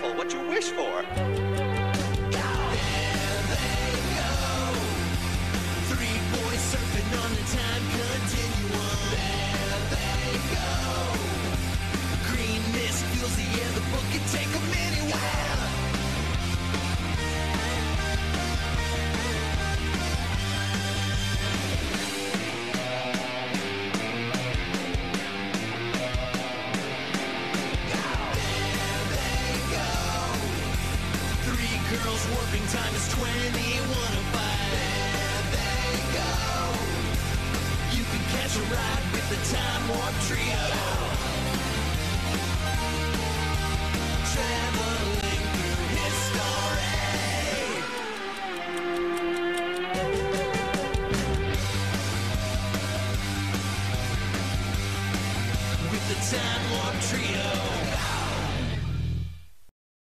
careful what you wish for. There they go. Three boys surfing on the time continuum. There they go. Green mist fills the air, the book can take them anywhere. Girls warping time is 2105. There they go. You can catch a ride with the Time Warp Trio. Traveling through history with the Time Warp Trio.